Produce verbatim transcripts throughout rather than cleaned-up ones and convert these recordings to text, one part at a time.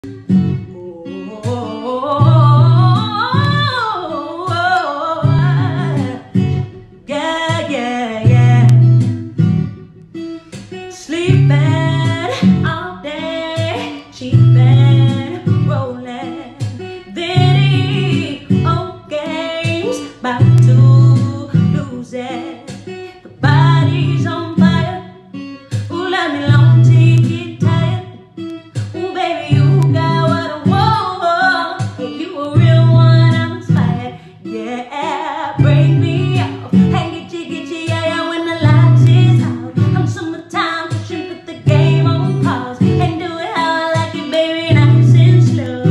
Yeah, yeah, yeah. Sleepin' all day, Chiefin', rollin', video old games, bout to lose it. The body's on fire. Ooh, let me long till you get tired. Ooh, baby, you got what I want. Hey, you a real one, I'm inspired. Yeah, break me off. Hey, gitchi, gitchi, yaya, when the lights is out. I'm summertime, pushing, put the game on pause. And do it how I like it, baby, nice and slow.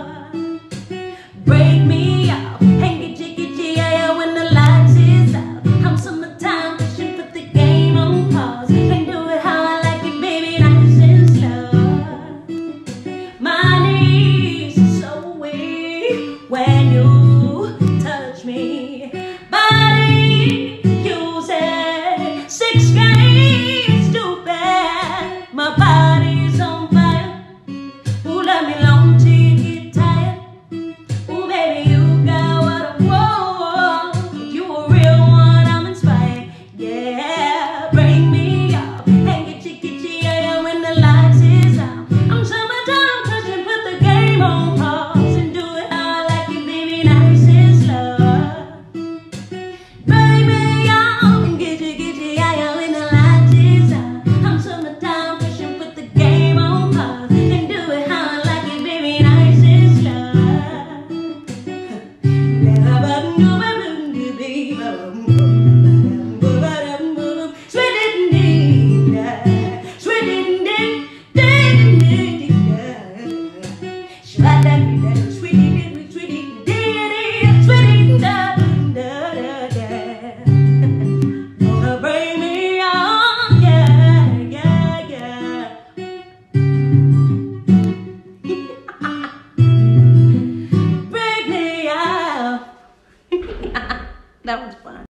Break me off. Hey, gitchi, gitchi, yaya, when the lights is out. I'm summertime, pushing, put the game on pause. And do it how I like it, baby, nice and slow. My knees are so weak when you touch me. Body using six games stupid. My body's on fire. Ooh, let me long till you get tired. Ooh, baby, you got what I want. You a real one, I'm inspired. Yeah, bring me up. Hey, gitchi, gitchi, yeah, when the lights is out. I'm summertime, touching, put the game on pause. And do it how I like it, baby, nice and slow. Bring me up and gitchi, gitchi, yeah, when the lights is out. I'm summertime, pushing, put the game on pause. And do it how I like it, baby, nice and slow. Gonna bring me on, yeah, yeah, yeah. Bring me out. That was